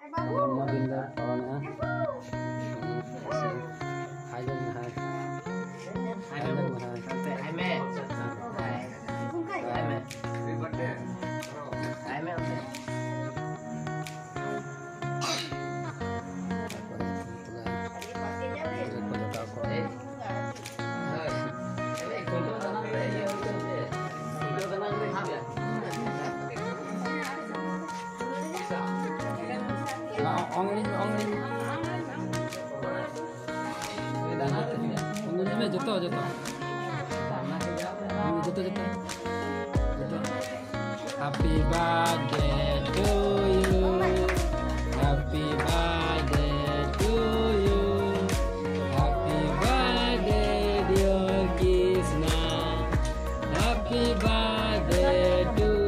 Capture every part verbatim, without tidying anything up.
Maganda on ha. Hai dân hai. Hai dân hai. Hai mẹ. Hai mẹ. Hai mẹ. Ong ini, ong ini. Ong ini jatuh, jatuh. Jatuh, jatuh. Happy birthday to you. Happy birthday to you. Happy birthday dear Krishna. Happy birthday to you.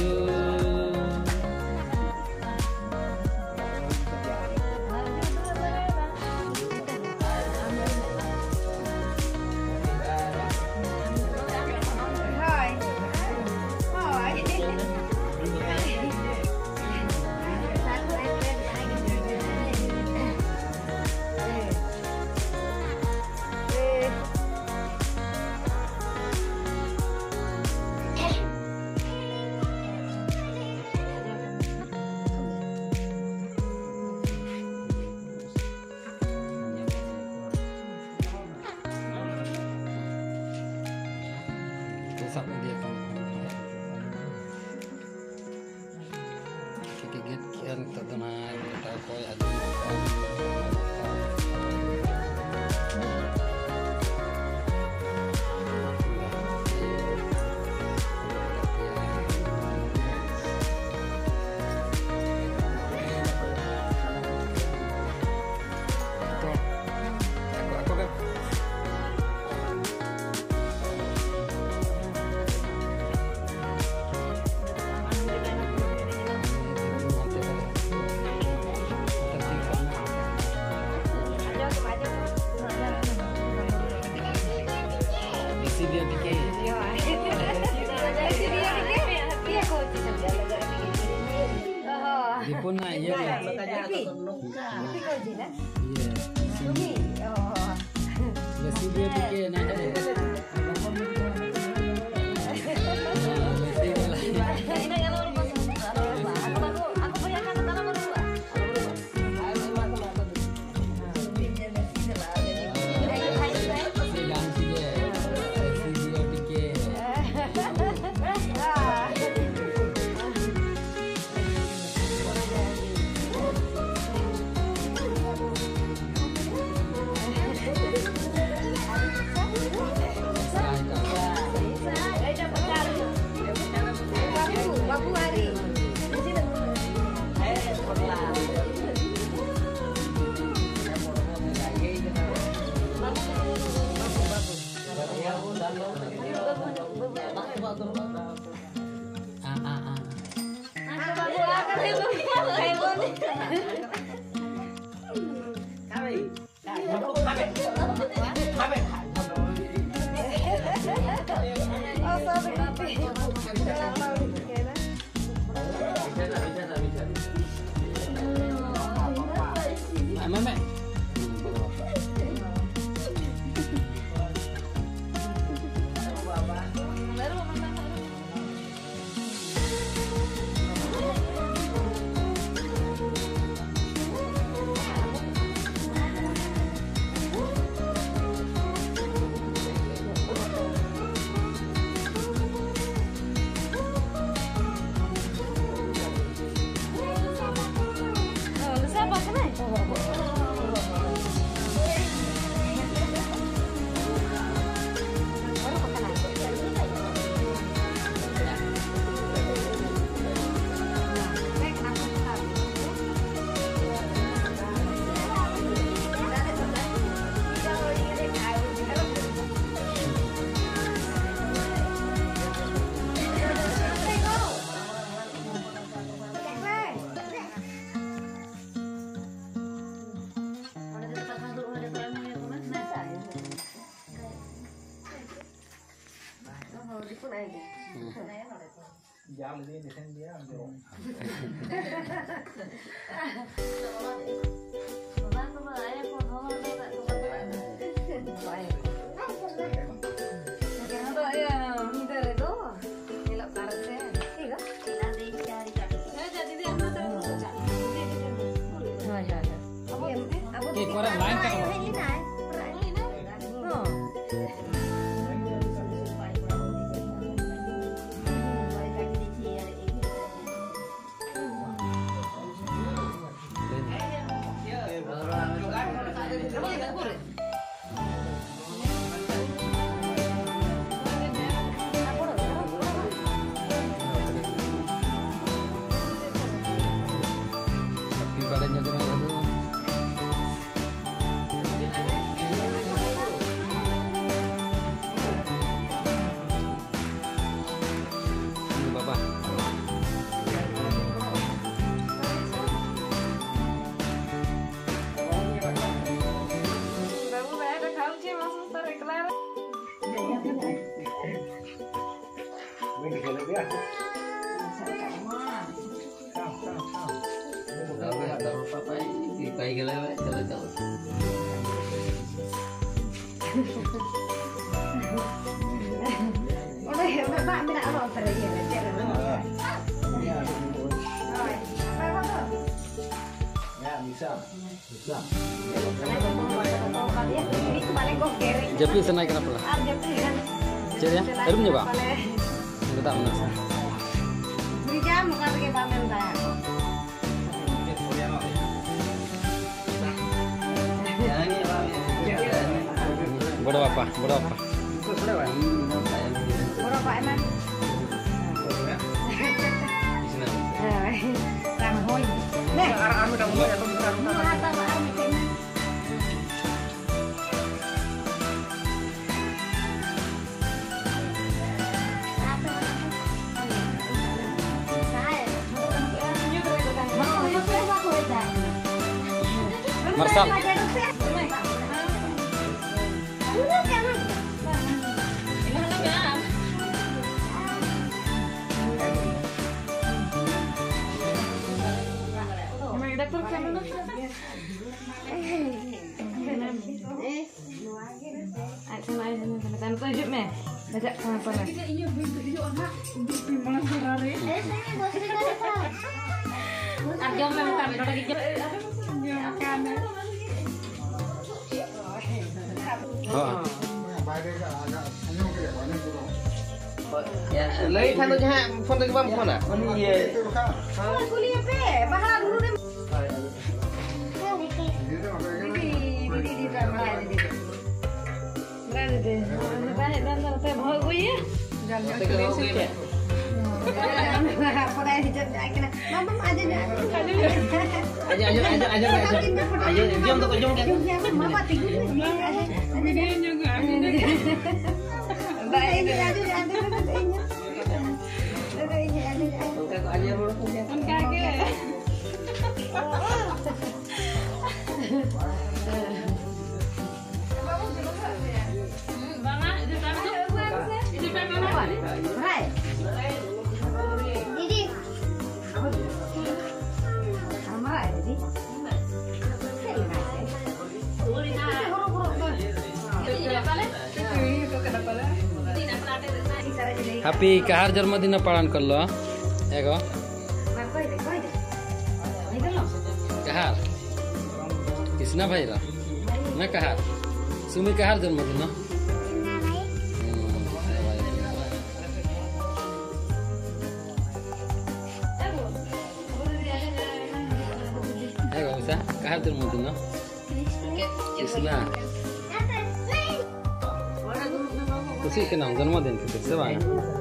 Sampai dia kan kikit kian terdengar kita koi ada dia bikin. Iya. Dia bikin. Dia kok oh. Di pun na iya. Tapi tapi kau jelas. Iya. Sini. Oh. Mesti dia bikin ada. Mama. Jangan dia, dia orang lain kan. Japi senai kenapa lah? Jadi ya, baru nyoba. Kita tak menas. Beri jam bukan pakai pamen tak. Bodoh apa? Bodoh apa? Bodoh apa emang? Ramai. Nih, arah-arah dah mulai atau bukan? Marsal. Oh. Ya, lagi kan tu jangan phone tu bang phone ah. Oh iya. Oh, kuliah pe, bahar dulu deh. Di di di sana di. Berada deh. Banyak dan saya bawa gue ya. Jangan jangan sikit. Apa dah hijab kena. Mama aja dah. Aja aja aja aja aja. Aja jom tu jom kan. Mama tidur. Ada dia juga. Baik ini ada ada ada ini. Ada ini ada ada. Kau aja dulu punya. Kan kaget. Bang, itu kan tu. Itu kan apa? Hai. Didi. Sama Didi. Happy kahar जन्मदिन पालन कर लो एगो kahar कृष्णा भाई रा मैं kahar सुमी kahar जन्मदिन एगो bisa kahar जन्मदिन कृष्णा खुशी के नाम जन्मदिन के से बा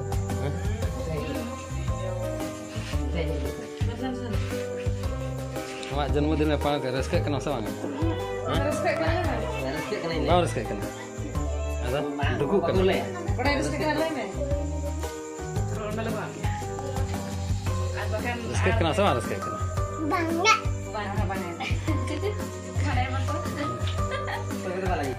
हमारा जन्मदिन में पालन कर रेस्पेक्ट करना सब आगे रेस्पेक्ट करना रेस्पेक्ट करना नहीं रेस्पेक्ट करना ada duku kan boleh boleh respect करना है रेस्पेक्ट करना सब रेस्पेक्ट करना bangga bangga bangga